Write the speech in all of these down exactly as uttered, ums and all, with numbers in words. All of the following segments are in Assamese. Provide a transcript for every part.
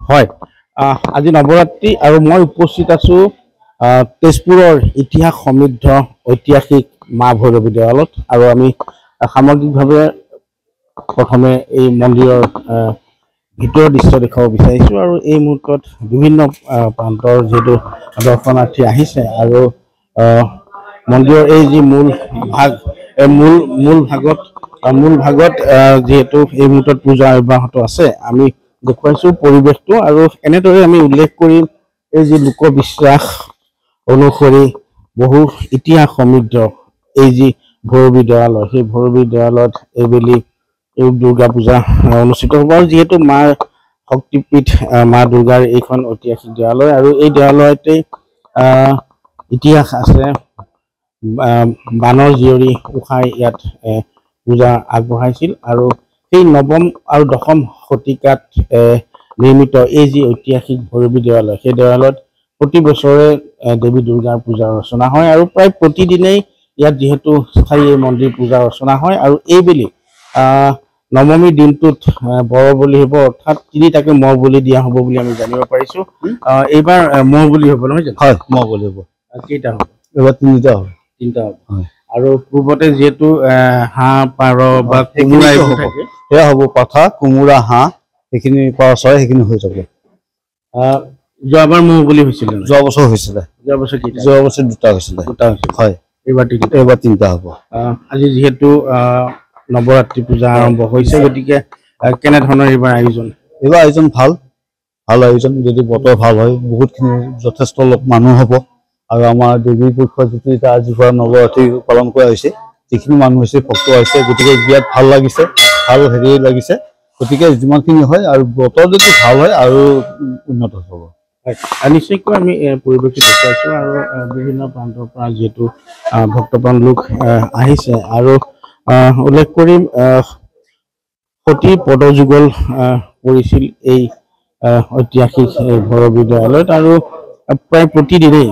হয় আজি নৱৰাত্ৰি আৰু মই উপস্থিত আছো তেজপুৰৰ ইতিহাস সমৃদ্ধ ঐতিহাসিক মা ভৈৰৱী দেৱালত আৰু আমি সামগ্ৰিকভাৱে প্ৰথমে এই মন্দিৰৰ ভিতৰৰ দৃশ্য দেখাব বিচাৰিছো আৰু এই মুহূৰ্তত বিভিন্ন প্ৰান্তৰ যেটো দৰ্শনাৰ্থী আহিছে আৰু মন্দিৰৰ এই যি মূল ভাগ মূল মূল ভাগত মূল ভাগত যেটো এই মুহূৰ্তত পূজা অব্যাহত আছে আমি দেখুৱাইছো পৰিবেশটো আৰু এনেদৰে আমি উল্লেখ কৰি এই যে লোকবিশ্বাস অনুসৰি বহু ইতিহাস সমৃদ্ধ এই যে ভৈৰৱী দেৱালয় সেই ভৈৰৱী দেৱালয়ত এইবেলি এই দুৰ্গা পূজা অনুষ্ঠিত হ'ব আৰু যিহেতু মাৰ শক্তিপীঠ মা দুৰ্গাৰ এইখন ঐতিহাসিক দেৱালয় আৰু এই দেৱালয়তে ইতিহাস আছে বানৰ জীয়ৰী উষাই ইয়াত পূজা আগবঢ়াইছিল আৰু সেই নৱম আৰু দশম শতিকাত নিৰ্মিত এই যি ঐতিহাসিক ভৈৰৱী দেৱালয় সেই দেৱালয়ত প্ৰতি বছৰে দেৱী দুৰ্গাৰ পূজা অৰ্চনা হয় আৰু প্ৰায় প্ৰতিদিনেই ইয়াত যেহেতু স্থায়ী মন্দিৰ পূজা অৰ্চনা হয় আৰু এইবেলি নৱমী দিনটোত বৰ বলি হ'ব অৰ্থাৎ তিনিটাকে মহ বলি দিয়া হ'ব বুলি আমি জানিব পাৰিছো এইবাৰ মহ বলি হ'ব নহয় জানো হয় মহ বলি হ'ব কেইটা হ'ব এইবাৰ তিনিটা হ'ব তিনিটা হ'ব আৰু পূৰ্বতে যেহেতু হাঁহ পাৰ বা কোমোৰা এইবোৰ থাকে সেয়া হ'ব পাঠা কোমোৰা হাঁহ সেইখিনি পাৰ চৰাই সেইখিনি হৈ যাব যোৱাবাৰ মহ বলি হৈছিল যোৱা বছৰ হৈছিলে যোৱা বছৰ কি যোৱা বছৰ দুটা হৈছিলে দুটা হৈছিল হয় এইবাৰ তিনিটা এইবাৰ তিনিটা হ'ব আজি যেহেতু নৱৰাত্ৰি পূজা আৰম্ভ হৈছে গতিকে কেনেধৰণৰ এইবাৰ আয়োজন এইবাৰ আয়োজন ভাল ভাল আয়োজন যদি বতৰ ভাল হয় বহুতখিনি যথেষ্ট লোক মানুহ হ'ব আৰু আমাৰ দেৱী পক্ষৰ যিটো এটা আজিৰ পৰা নৱৰাত্ৰি পালন কৰা হৈছে যিখিনি মানুহ হৈছে ভক্ত হৈছে গতিকে বিৰাট ভাল লাগিছে ভাল হেৰি লাগিছে গতিকে যিমানখিনি হয় আৰু বতৰ যদি ভাল হয় আৰু উন্নত হ'ব হয় নিশ্চয়কৈ আমি পৰিৱেশটো দেখুৱাইছোঁ আৰু বিভিন্ন প্ৰান্তৰ পৰা যিহেতু ভক্তপ্ৰাণ লোক আহিছে আৰু উল্লেখ কৰিম সতী পদযুগল কৰিছিল এই ঐতিহাসিক ভৈৰৱী দেৱালয়ত আৰু প্ৰায় প্ৰতিদিনেই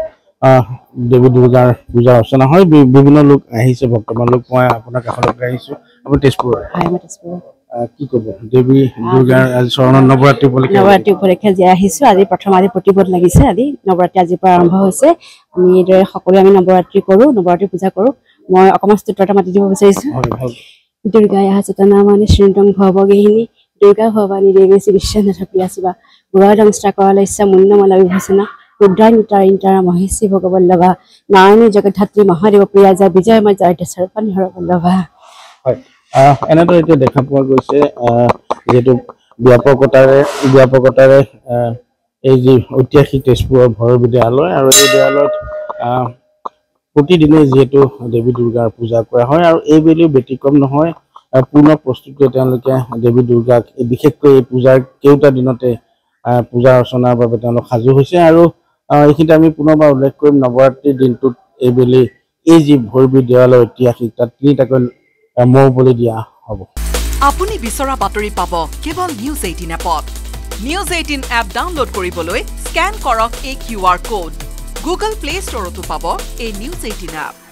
দেৱী দুৰ্গাৰ পূজা অৰ্চনা হয় বিভিন্ন লোক আহিছে ভক্তপ্ৰাণ লোক মই আপোনাৰ কাষলৈকে আহিছোঁ আপুনি তেজপুৰৰ কি ক'ব দেৱী দুৰ্গাৰ চৰণৰ নৱৰাত্ৰি উপলক্ষে নৱৰাত্ৰি উপলক্ষে জীয়াই আহিছোঁ আজি প্ৰথম আজি প্ৰতিপদ লাগিছে আজি নৱৰাত্ৰি আজিৰ পৰা আৰম্ভ হৈছে আমি এইদৰে সকলোৱে আমি নৱৰাত্ৰি কৰোঁ নৱৰাত্ৰি পূজা কৰোঁ মই অকণমান স্তোত্ৰ এটা মাতি দিব বিচাৰিছোঁ দুৰ্গায়া চতনামানি শ্ৰীন্তং ভৱগেহিনী দুৰ্গা ভৱানী দেৱী শ্ৰী বিশ্বনাথ প্ৰিয়া শিৱা গুৰাদংষ্টা কৰালস্যা মুন্নমলা বিভূষণা ৰুদ্ৰানিতাৰিন্তাৰা মহেশী ভগৱল্লভা নাৰায়ণী জগদ্ধাত্ৰী মহাদেৱ প্ৰিয়া জয় বিজয়ময় জয়তে সৰ্বাণী হৰবল্লভা হয় এনেদৰে এতিয়া দেখা পোৱা গৈছে যিহেতু ব্যাপকতাৰে ব্যাপকতাৰে এই যি ঐতিহাসিক তেজপুৰৰ ভৈৰৱী দেৱালয় আৰু এই দেৱালয়ত প্ৰতিদিনে যিহেতু দেৱী দুৰ্গাৰ পূজা কৰা হয় আৰু এইবেলিও ব্যতিক্ৰম নহয় পূৰ্ণ প্ৰস্তুতিৰে তেওঁলোকে দেৱী দুৰ্গাক বিশেষকৈ এই পূজাৰ কেইটা দিনতে পূজা অৰ্চনাৰ বাবে তেওঁলোক সাজু হৈছে আৰু এইখিনিতে আমি পুনৰবাৰ উল্লেখ কৰিম নৱৰাত্ৰিৰ দিনটোত এইবেলি এই যি ভৈৰৱী দেৱালয় ঐতিহাসিক তাত তিনিটাকৈ মহ বলি দিয়া হ'ব আপুনি বিচৰা বাতৰি পাব কেৱল নিউজ এইটিন এপত নিউজ এইটিন এপ ডাউনলোড কৰিবলৈ স্কেন কৰক এই Q R code Google play ষ্টৰতো পাব এই নিউজ এইটিন এপ